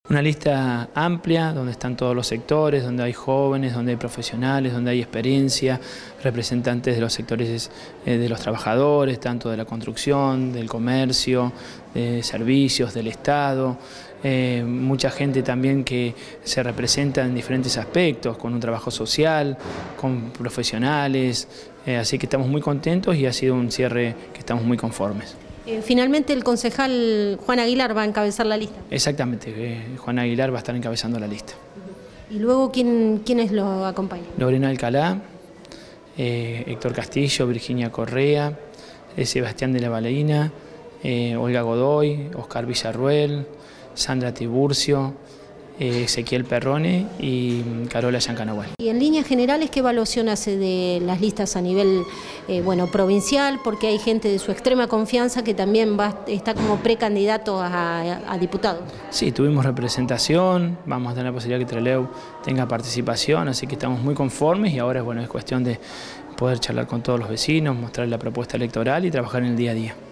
Una lista amplia donde están todos los sectores, donde hay jóvenes, donde hay profesionales, donde hay experiencia, representantes de los sectores de los trabajadores, tanto de la construcción, del comercio, de servicios, del Estado. Mucha gente también que se representa en diferentes aspectos, con un trabajo social, con profesionales, así que estamos muy contentos y ha sido un cierre que estamos muy conformes. Finalmente el concejal Juan Aguilar va a encabezar la lista. Exactamente, Juan Aguilar va a estar encabezando la lista. ¿Y luego quiénes lo acompañan? Lorena Alcalá, Héctor Castillo, Virginia Correa, Sebastián de la Baleina, Olga Godoy, Oscar Villarruel, Sandra Tiburcio, Ezequiel Perrone y Carola Yancanahual. Y en líneas generales, ¿qué evaluación hace de las listas a nivel provincial? Porque hay gente de su extrema confianza que también está como precandidato a diputado. Sí, tuvimos representación, vamos a tener la posibilidad que Trelew tenga participación, así que estamos muy conformes y ahora es cuestión de poder charlar con todos los vecinos, mostrar la propuesta electoral y trabajar en el día a día.